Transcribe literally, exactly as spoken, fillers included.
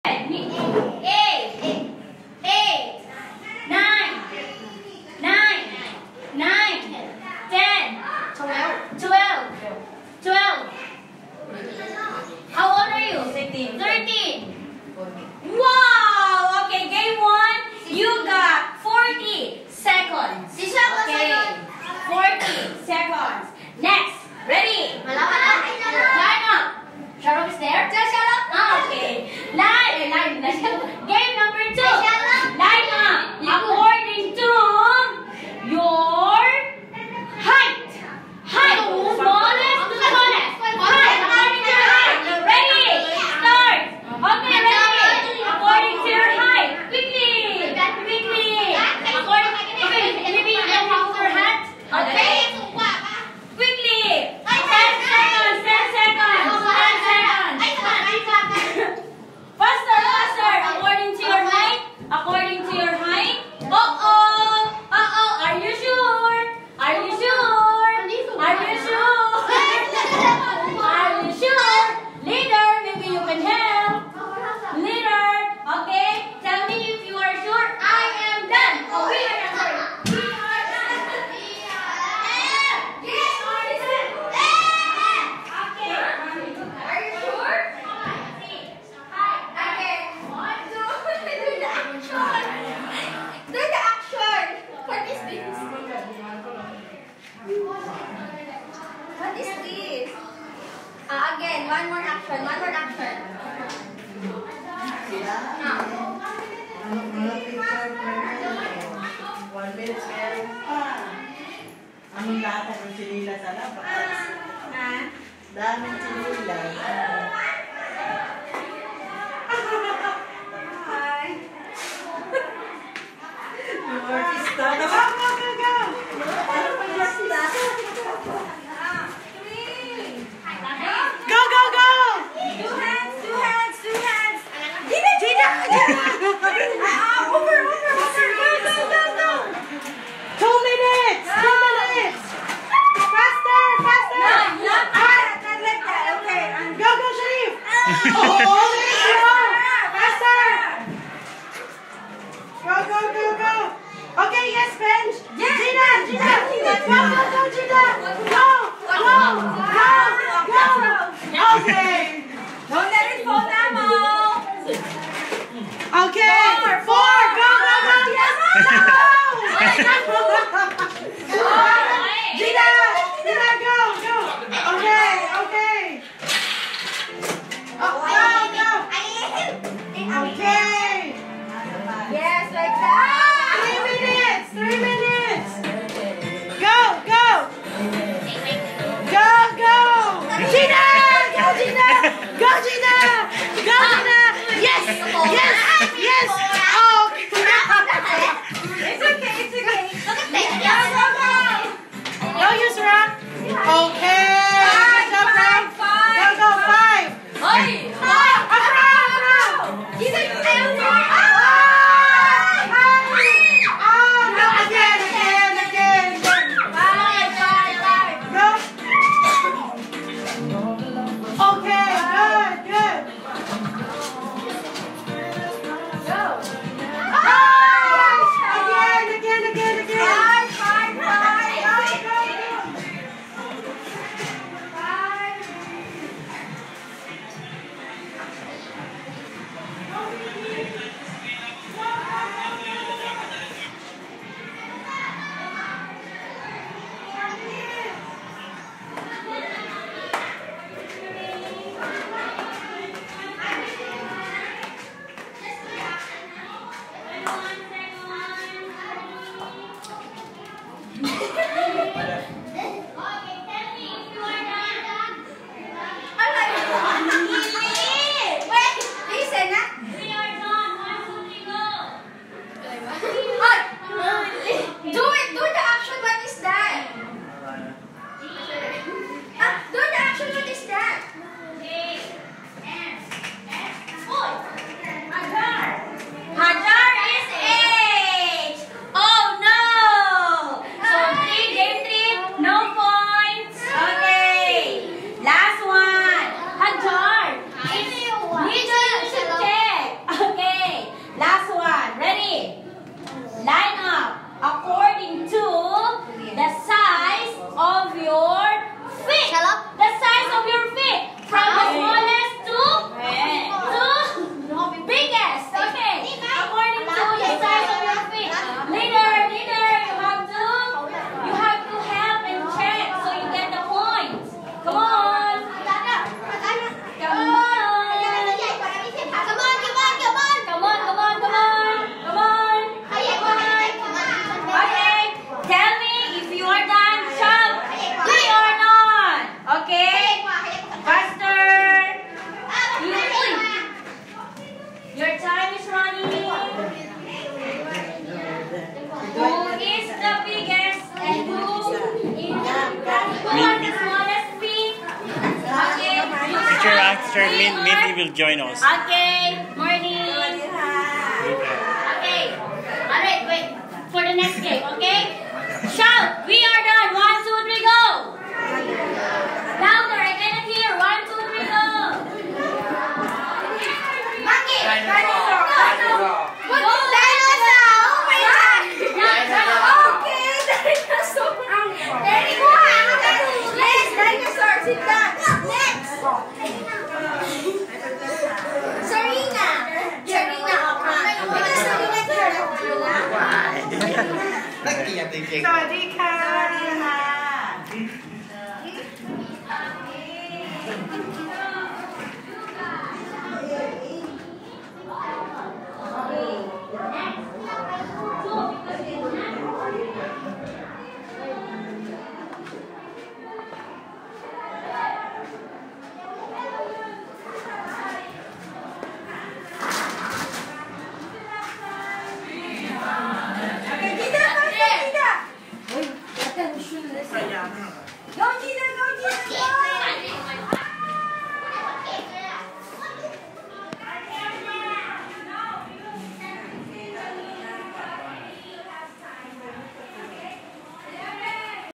One more action, one more action. One minute meron pa. Anong lata ng sinila sa labas? Daming sinila. Hi. Yung artista. Go, go, go, go! Ano pa yung artista? Go, go, go! Two hands, two hands, two hands. Gina, Gina, Gina. Ah, over, over, over. Go, go, go, go. Two minutes! Two minutes! Faster, faster! No, not that, not like that. Okay. Go, go, Sharif! Oh, let's go! Faster! Go, go, go, go! Okay, yes, Benj! Yes. Gina, Gina! Go, go, go, Gina! Go! Go! Go! Go! Okay! Don't let it fall down, Mom. Okay! Four, Four! Go, go, go! Yes! Go! Gina! Gina, go! Go! Okay, okay! Oh, go, go! Okay! Yes, like that. Three minutes! Three minutes! Go! Go! Go! Go! Gina! Go, Gina! Go, Gina! Go, Gina! Yes! Yes! Yes! Oh! It's okay, it's okay. Go, go, go. Go, Yusra! Okay! Good job, Ram! Go, go! Five! Oi, five. Afra! Afra! He's a failure. Oh, no, again, again, again, again. Five, five, five. Go. Okay, good, good. Go. Your time is running. Who is the biggest and who is who are the smallest feet? Okay. Teacher Axter, maybe will join us. Okay. Morning. Okay. Alright, wait. For the next game, okay? Shout! We are done. One, two, three, go! Louder, I cannot hear. One, two, three, go! Monkey! Dinosaur! Go! Dinosaur! Oh my God! Okay, dinosaur! Very good! Yes, dinosaur! Sit down! Next! Serena! Serena! Because Serena turn. นักเกียรติจริงสวัสดีค่ะ สวัสดีค่ะ Go, Gina, go, Gina, go!